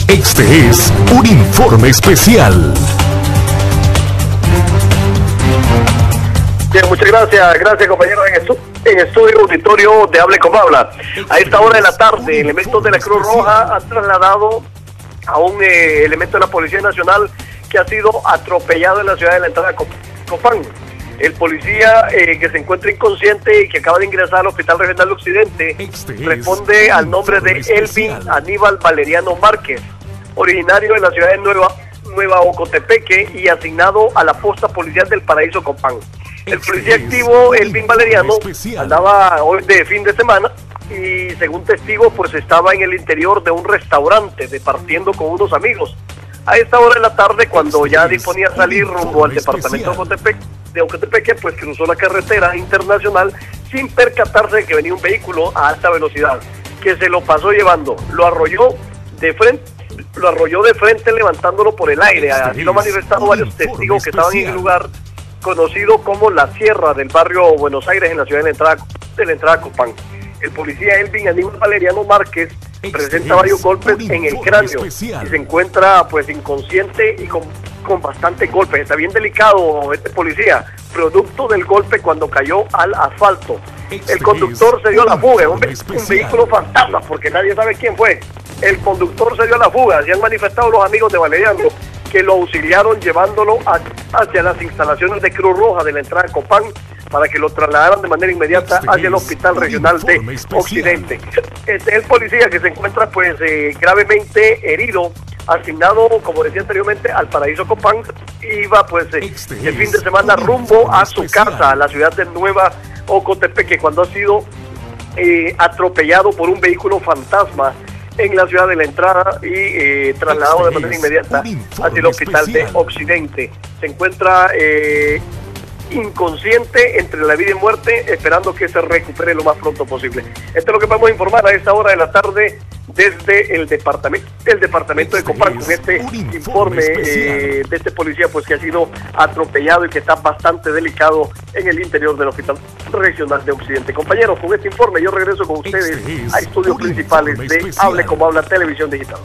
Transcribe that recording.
Este es un informe especial. Bien, muchas gracias. Gracias, compañeros, en estudio auditorio de Hable como Habla. A esta hora de la tarde, elementos de la Cruz Roja han trasladado a un elemento de la Policía Nacional que ha sido atropellado en la ciudad de la entrada de Copán. El policía que se encuentra inconsciente y que acaba de ingresar al Hospital Regional de Occidente responde al nombre de Elvin Aníbal Valeriano Márquez, originario de la ciudad de Nueva Ocotepeque y asignado a la posta policial del Paraíso Copán. El policía activo Elvin Valeriano andaba hoy de fin de semana y, según testigos, pues estaba en el interior de un restaurante departiendo con unos amigos. A esta hora de la tarde, cuando ya disponía a salir rumbo al departamento de Ocotepeque, pues cruzó la carretera internacional sin percatarse de que venía un vehículo a alta velocidad, que se lo pasó llevando, lo arrolló de frente levantándolo por el aire. Así lo han manifestado varios testigos que estaban en el lugar, conocido como la Sierra del barrio Buenos Aires, en la ciudad de la entrada a Copán. El policía Elvin Aníbal Valeriano Márquez presenta varios golpes en el cráneo y se encuentra pues inconsciente y con bastantes golpes. Está bien delicado este policía, producto del golpe cuando cayó al asfalto. El conductor se dio a la fuga, un vehículo fantasma, porque nadie sabe quién fue. El conductor se dio a la fuga. Se han manifestado los amigos de Valeriano que lo auxiliaron llevándolo hacia las instalaciones de Cruz Roja de la entrada de Copán para que lo trasladaran de manera inmediata hacia el Hospital Regional de Occidente. Este es el policía que se encuentra pues gravemente herido, asignado, como decía anteriormente, al Paraíso Copán. Iba pues el fin de semana rumbo a su casa, a la ciudad de Nueva Ocotepeque, cuando ha sido atropellado por un vehículo fantasma en la ciudad de la entrada y trasladado de manera inmediata hacia el Hospital de Occidente. Se encuentra inconsciente entre la vida y muerte, esperando que se recupere lo más pronto posible. Esto es lo que vamos a informar a esta hora de la tarde desde el departamento de Copán, con este informe de este policía pues que ha sido atropellado y que está bastante delicado en el interior del Hospital Regional de Occidente. Compañeros, con este informe yo regreso con ustedes a estudios principales de Hable como Habla Televisión Digital.